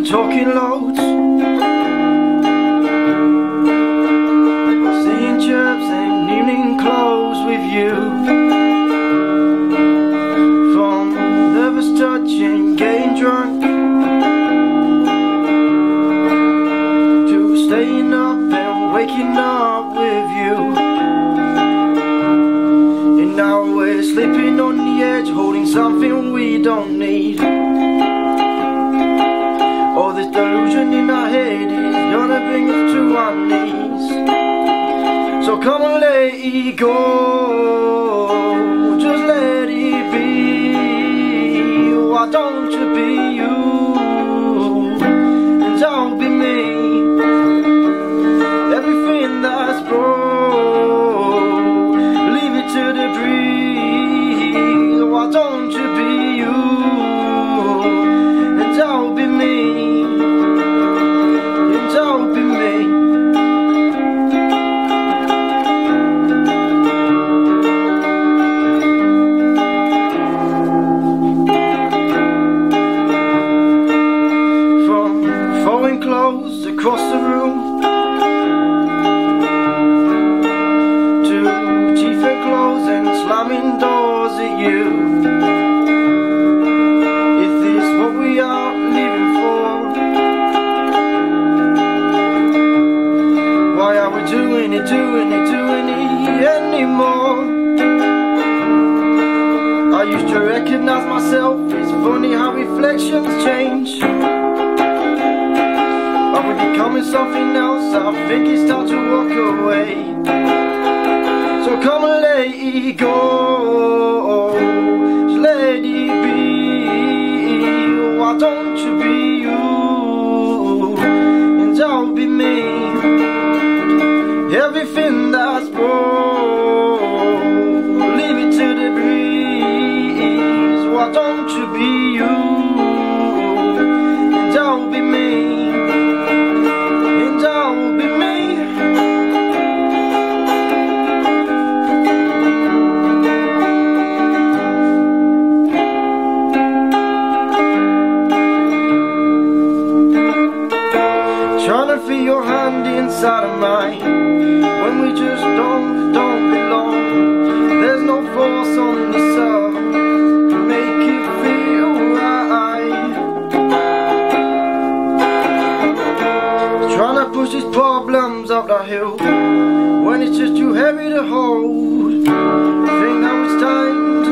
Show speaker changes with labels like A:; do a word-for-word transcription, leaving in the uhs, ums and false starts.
A: talking loads, seeing chirps and evening clothes with you. From nervous touching, getting drunk, to staying up and waking up with you. And now we're sleeping on the edge, holding something we don't need. All this delusion in our head is gonna bring us to our knees. So come on, let it go, just let it be. Why don't you be you, and don't be me. Everything that's broke, leave it to the breeze. Why don't you be you, and don't be me. Don't be me. From throwing clothes across the room, to teeth and clothes and slamming doors at you. Is this what we are living for? Why are we doing it, doing it, doing it anymore? I used to recognize myself, it's funny how reflections change. Are we becoming something else? I think it's time to walk away. So come and let it go, just let it be. Why don't you be you, and don't be me. Everything that's broke, leave it to the breeze. Why don't you be you, and don't be me, and don't be me. Trying to feel your hand inside of mine, when we just don't, don't belong. There's no force on the sun to make it feel right. Trying to push these problems up the hill, when it's just too heavy to hold. Think now it's time